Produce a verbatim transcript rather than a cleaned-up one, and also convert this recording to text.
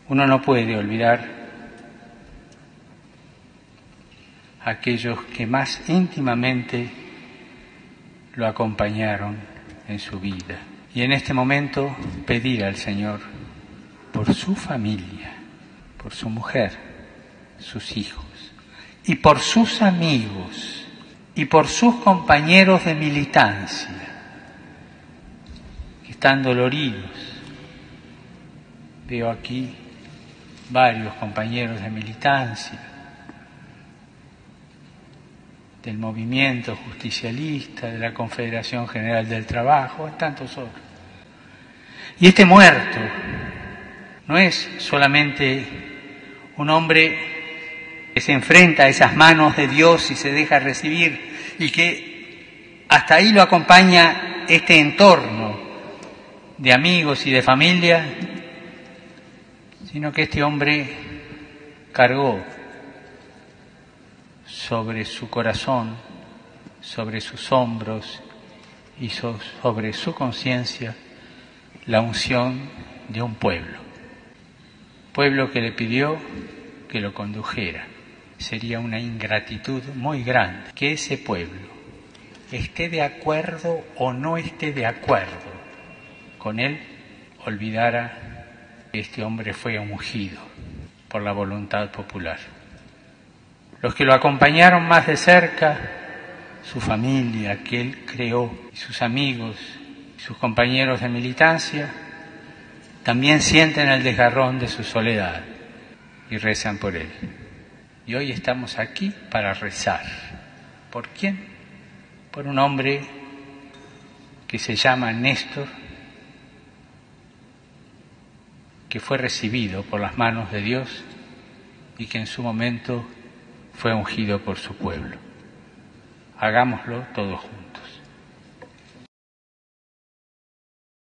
Uno no puede olvidar a aquellos que más íntimamente lo acompañaron en su vida. Y en este momento pedir al Señor por su familia, por su mujer, sus hijos, y por sus amigos, y por sus compañeros de militancia, que están doloridos. Veo aquí varios compañeros de militancia del movimiento justicialista, de la Confederación General del Trabajo, tantos otros. Y este muerto no es solamente un hombre que se enfrenta a esas manos de Dios y se deja recibir, y que hasta ahí lo acompaña este entorno de amigos y de familia, sino que este hombre cargó sobre su corazón, sobre sus hombros y sobre su conciencia la unción de un pueblo. Pueblo que le pidió que lo condujera. Sería una ingratitud muy grande que ese pueblo esté de acuerdo o no esté de acuerdo con él, olvidara que este hombre fue ungido por la voluntad popular. Los que lo acompañaron más de cerca, su familia que él creó, y sus amigos, y sus compañeros de militancia, también sienten el desgarrón de su soledad y rezan por él. Y hoy estamos aquí para rezar. ¿Por quién? Por un hombre que se llama Néstor, que fue recibido por las manos de Dios y que en su momento fue ungido por su pueblo. Hagámoslo todos juntos.